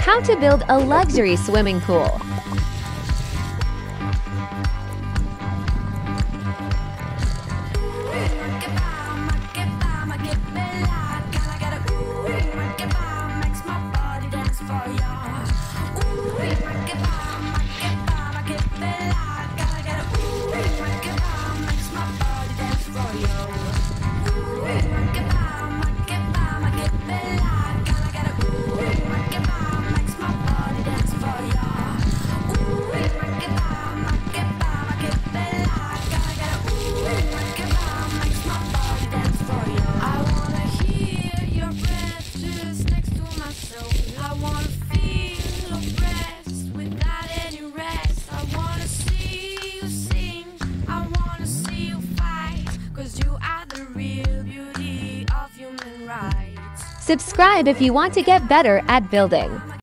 How to build a luxury swimming pool. Subscribe if you want to get better at building.